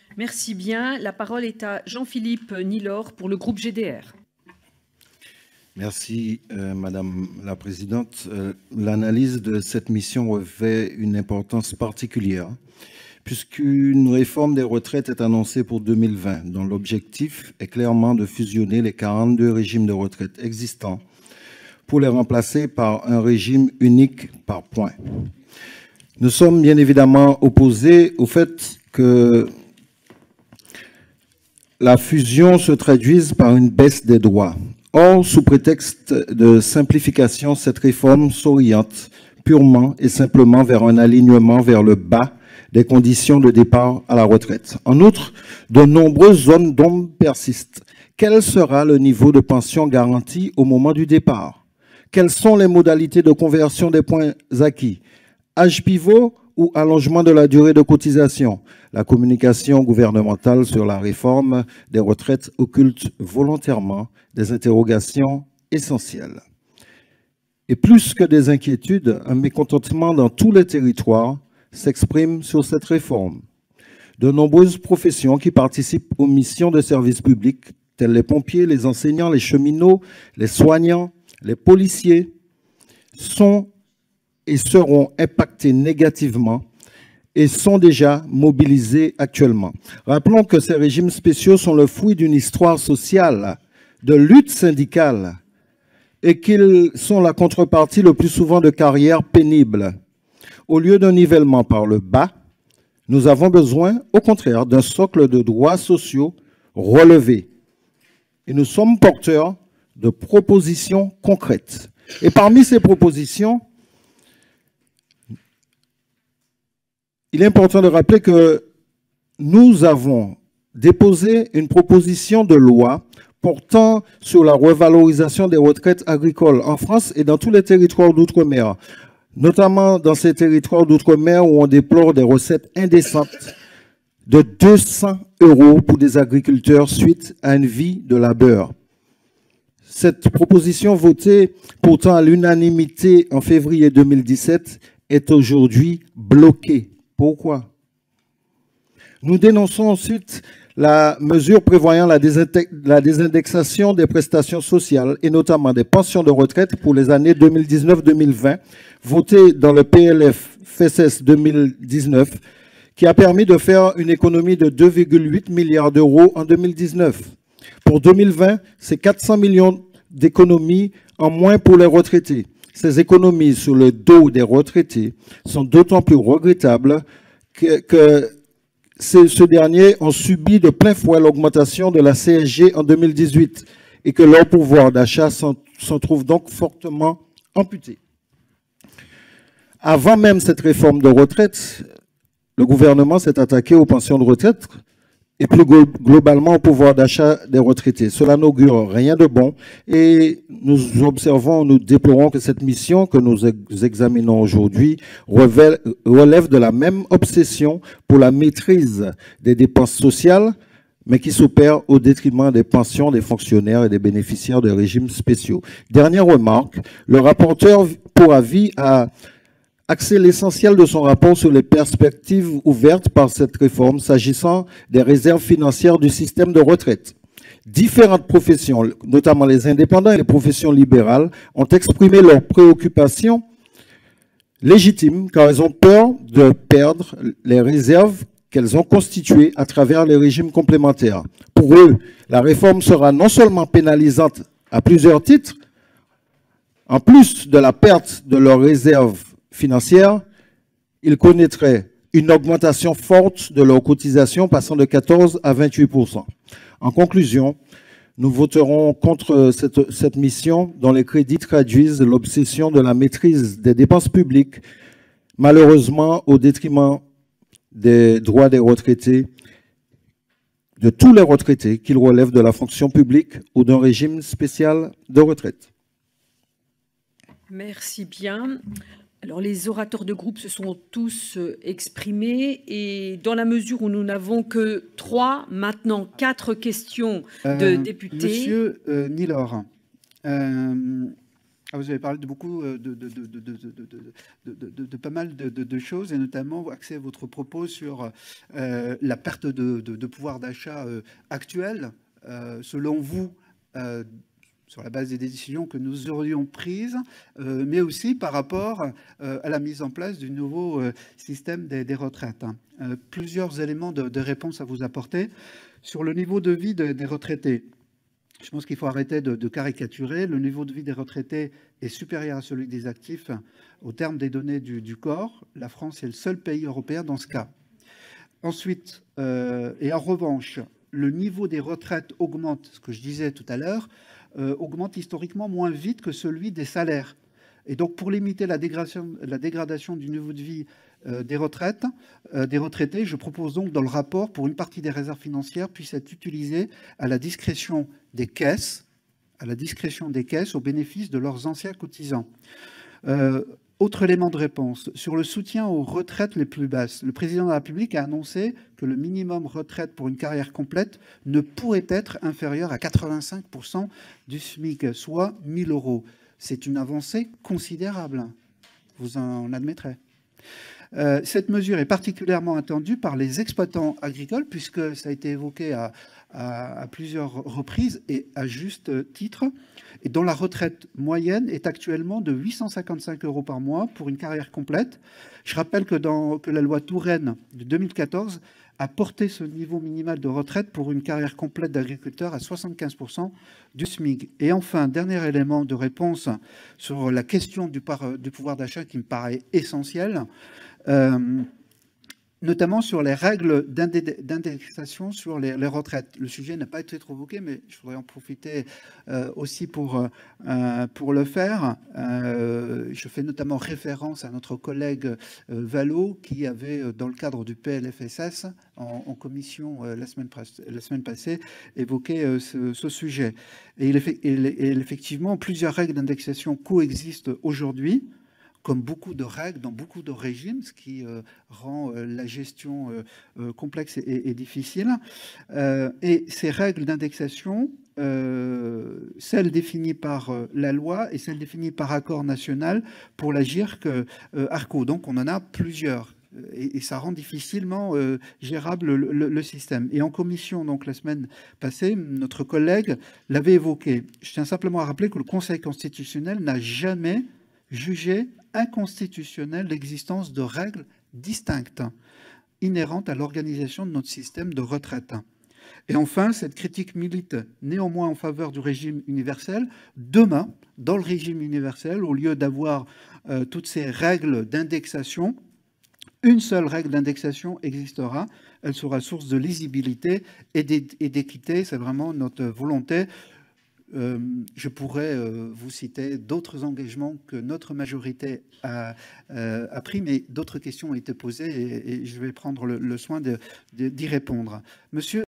Merci bien. La parole est à Jean-Philippe Nilor pour le groupe GDR. Merci, Madame la Présidente. L'analyse de cette mission revêt une importance particulière, puisqu'une réforme des retraites est annoncée pour 2020, dont l'objectif est clairement de fusionner les 42 régimes de retraite existants pour les remplacer par un régime unique par points. Nous sommes bien évidemment opposés au fait que la fusion se traduise par une baisse des droits. Or, sous prétexte de simplification, cette réforme s'oriente purement et simplement vers un alignement vers le bas des conditions de départ à la retraite. En outre, de nombreuses zones d'ombre persistent. Quel sera le niveau de pension garanti au moment du départ? Quelles sont les modalités de conversion des points acquis? Âge pivot ou allongement de la durée de cotisation? La communication gouvernementale sur la réforme des retraites occulte volontairement des interrogations essentielles. Et plus que des inquiétudes, un mécontentement dans tous les territoires s'exprime sur cette réforme. De nombreuses professions qui participent aux missions de service public, telles les pompiers, les enseignants, les cheminots, les soignants, les policiers, sont et seront impactés négativement et sont déjà mobilisés actuellement. Rappelons que ces régimes spéciaux sont le fruit d'une histoire sociale, de lutte syndicale, et qu'ils sont la contrepartie le plus souvent de carrières pénibles. Au lieu d'un nivellement par le bas, nous avons besoin, au contraire, d'un socle de droits sociaux relevé. Et nous sommes porteurs de propositions concrètes. Et parmi ces propositions, il est important de rappeler que nous avons déposé une proposition de loi portant sur la revalorisation des retraites agricoles en France et dans tous les territoires d'outre-mer, notamment dans ces territoires d'outre-mer où on déplore des recettes indécentes de 200 € pour des agriculteurs suite à une vie de labeur. Cette proposition votée pourtant à l'unanimité en février 2017 est aujourd'hui bloquée. Pourquoi? Nous dénonçons ensuite la mesure prévoyant la désindexation des prestations sociales et notamment des pensions de retraite pour les années 2019-2020, votée dans le PLF FSS 2019, qui a permis de faire une économie de 2,8 milliards d'euros en 2019. Pour 2020, c'est 400 millions d'économies en moins pour les retraités. Ces économies sur le dos des retraités sont d'autant plus regrettables que ceux derniers ont subi de plein fouet l'augmentation de la CSG en 2018 et que leur pouvoir d'achat s'en trouve donc fortement amputé. Avant même cette réforme de retraite, le gouvernement s'est attaqué aux pensions de retraite et plus globalement au pouvoir d'achat des retraités. Cela n'augure rien de bon et nous observons, nous déplorons que cette mission que nous examinons aujourd'hui relève de la même obsession pour la maîtrise des dépenses sociales, mais qui s'opère au détriment des pensions des fonctionnaires et des bénéficiaires de régimes spéciaux. Dernière remarque, le rapporteur pour avis a axer l'essentiel de son rapport sur les perspectives ouvertes par cette réforme s'agissant des réserves financières du système de retraite. Différentes professions, notamment les indépendants et les professions libérales, ont exprimé leurs préoccupations légitimes car elles ont peur de perdre les réserves qu'elles ont constituées à travers les régimes complémentaires. Pour eux, la réforme sera non seulement pénalisante à plusieurs titres, en plus de la perte de leurs réserves financière, ils connaîtraient une augmentation forte de leurs cotisations passant de 14 à 28%. En conclusion, nous voterons contre cette mission dont les crédits traduisent l'obsession de la maîtrise des dépenses publiques, malheureusement au détriment des droits des retraités, de tous les retraités, qu'ils relèvent de la fonction publique ou d'un régime spécial de retraite. Merci bien. Alors, les orateurs de groupe se sont tous exprimés et dans la mesure où nous n'avons que 3, maintenant 4 questions de députés. Monsieur Nilor, Vous avez parlé de beaucoup de pas mal de choses, et notamment axer votre propos sur la perte de pouvoir d'achat actuel. Selon vous, sur la base des décisions que nous aurions prises, mais aussi par rapport à la mise en place du nouveau système des retraites. Plusieurs éléments de réponse à vous apporter. Sur le niveau de vie des retraités, je pense qu'il faut arrêter de caricaturer. Le niveau de vie des retraités est supérieur à celui des actifs au terme des données du corps. La France est le seul pays européen dans ce cas. Ensuite, et en revanche, le niveau des retraites augmente, ce que je disais tout à l'heure, augmente historiquement moins vite que celui des salaires. Et donc, pour limiter la dégradation du niveau de vie des retraités, je propose donc dans le rapport pour une partie des réserves financières puisse être utilisée à la discrétion des caisses, au bénéfice de leurs anciens cotisants. Autre élément de réponse, sur le soutien aux retraites les plus basses, le président de la République a annoncé que le minimum retraite pour une carrière complète ne pourrait être inférieur à 85% du SMIC, soit 1 000 €. C'est une avancée considérable, vous en admettrez. Cette mesure est particulièrement attendue par les exploitants agricoles, puisque ça a été évoqué à plusieurs reprises et à juste titre, et dont la retraite moyenne est actuellement de 855 € par mois pour une carrière complète. Je rappelle que la loi Touraine de 2014 a porté ce niveau minimal de retraite pour une carrière complète d'agriculteur à 75% du SMIC. Et enfin, dernier élément de réponse sur la question du pouvoir d'achat qui me paraît essentiel, notamment sur les règles d'indexation sur les retraites. Le sujet n'a pas été trop évoqué, mais je voudrais en profiter aussi pour le faire. Je fais notamment référence à notre collègue Vallot, qui avait, dans le cadre du PLFSS, en commission la semaine passée, évoqué ce sujet. Et effectivement, plusieurs règles d'indexation coexistent aujourd'hui, comme beaucoup de règles dans beaucoup de régimes, ce qui rend la gestion complexe et difficile. Et ces règles d'indexation, celles définies par la loi et celles définies par accord national pour l'AGIRC ARCO. Donc on en a plusieurs. Et ça rend difficilement gérable le système. Et en commission, donc la semaine passée, notre collègue l'avait évoqué. Je tiens simplement à rappeler que le Conseil constitutionnel n'a jamais jugé inconstitutionnel l'existence de règles distinctes inhérentes à l'organisation de notre système de retraite. Et enfin, cette critique milite néanmoins en faveur du régime universel. Demain, dans le régime universel, au lieu d'avoir toutes ces règles d'indexation, une seule règle d'indexation existera. Elle sera source de lisibilité et d'équité. C'est vraiment notre volonté. Je pourrais vous citer d'autres engagements que notre majorité a pris, mais d'autres questions ont été posées et je vais prendre le soin d'y répondre. Monsieur